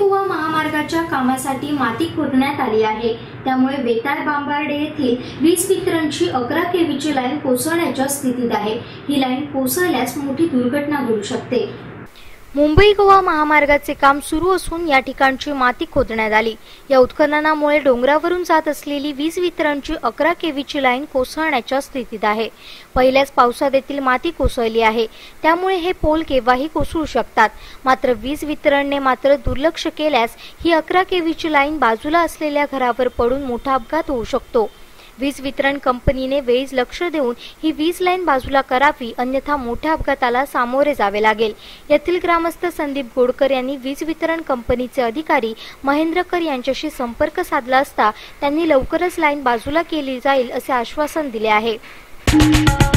गोवा महामार्गाच्या कामासाठी माती खोदण्यात आली आहे। त्यामुळे वेताळ बांबार्डे येथील वीज वितरणची 11 केव्हीची लाईन कोसळण्याच्या स्थितीत आहे। ही लाईन कोसळल्यास मोठी दुर्घटना घडू शकते। मुंबई गोवा महामार्गाचे काम सुरू असून या ठिकाणची माती खोदण्यात आली। या उत्खननामुळे डोंगरावरून जात असलेली वीज वितरणची 11 केव्हीची लाईन कोसळण्याच्या स्थितीत आहे। पहिल्याच पावसात येथील माती कोसळली आहे, त्यामुळे हे पोल केव्हाही कोसळू शकतात। मात्र वीज वितरणने मात्र दुर्लक्ष केल्यास ही 11 केव्हीची लाईन बाजूला असलेल्या घरावर पडून मोठा अपघात होऊ शकतो। वीज वितरण कंपनीने वेळीच लक्ष देऊन ही वीज लाईन बाजूला करावी, अन्यथा मोठ्या अपघाताला सामोरे जावे लागेल। येथील ग्रामस्थ संदीप गोडकर यांनी वीज वितरण कंपनीचे अधिकारी महेंद्रकर यांच्याशी संपर्क साधला असता त्यांनी लवकरच लाईन बाजूला केली जाईल असे आश्वासन दिले आहे।